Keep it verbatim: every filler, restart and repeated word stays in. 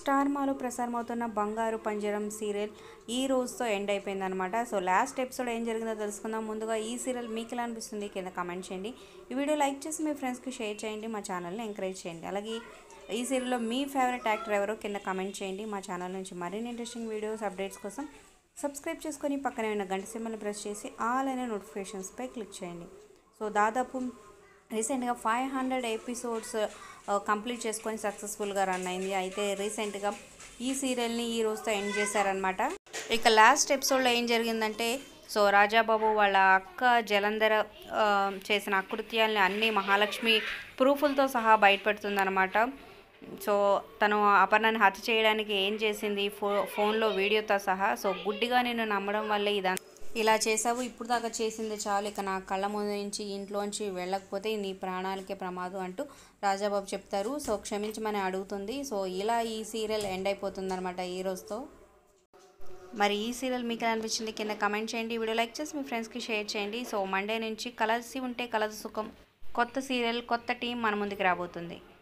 స్టార్మాలో ప్రసారమవుతున్న బంగారు పంజరం సీరియల్ ఈ రోజుతో ఎండ్ అయిపోయిందనమాట. సో లాస్ట్ ఎపిసోడ్ ఏం జరిగిందో తెలుసుకుందాం. ముందుగా ఈ సీరియల్ మీకు ఎలా అనిపిస్తుంది కింద కామెంట్ చేయండి. ఈ వీడియో లైక్ చేసి మీ ఫ్రెండ్స్కి షేర్ చేయండి. మా ఛానల్ని ఎంకరేజ్ చేయండి. అలాగే ఈ సీరియల్లో మీ ఫేవరెట్ యాక్టర్ ఎవరో కింద కామెంట్ చేయండి. మా ఛానల్ నుంచి మరిన్ని ఇంట్రెస్టింగ్ వీడియోస్ అప్డేట్స్ కోసం సబ్స్క్రైబ్ చేసుకొని పక్కనే ఉన్న గంట సింబల్ని ప్రెస్ చేసి ఆల్ అనే నోటిఫికేషన్స్పై క్లిక్ చేయండి. సో దాదాపు రీసెంట్గా ఫైవ్ హండ్రెడ్ ఎపిసోడ్స్ కంప్లీట్ చేసుకొని సక్సెస్ఫుల్గా రన్ అయింది. అయితే రీసెంట్గా ఈ సీరియల్ని ఈ రోజుతో ఎండ్ చేశారనమాట. ఇక లాస్ట్ ఎపిసోడ్లో ఏం జరిగిందంటే, సో రాజాబాబు వాళ్ళ అక్క జలంధర చేసిన అకృత్యాలని అన్ని మహాలక్ష్మి ప్రూఫ్లతో సహా బయటపెడుతుందనమాట. సో తను అపర్ణని హత్య చేయడానికి ఏం చేసింది ఫో ఫోన్లో వీడియోతో సహా. సో గుడ్డిగా నేను నమ్మడం వల్లే ఇదంతా ఇలా చేసావు, ఇప్పుడు దాకా చేసింది చాలు, ఇక నా కళ్ళ ముందు నుంచి ఇంట్లోంచి వెళ్ళకపోతే నీ ప్రాణాలకే ప్రమాదం అంటూ రాజాబాబు చెప్తారు. సో క్షమించమని అడుగుతుంది. సో ఇలా ఈ సీరియల్ ఎండ్ అయిపోతుంది అనమాట ఈ రోజుతో. మరి ఈ సీరియల్ మీకు అనిపించింది కింద కమెంట్ చేయండి. వీడియో లైక్ చేసి మీ ఫ్రెండ్స్కి షేర్ చేయండి. సో మండే నుంచి కలిసి ఉంటే కలదు సుఖం కొత్త సీరియల్ కొత్త టీం మన ముందుకు రాబోతుంది.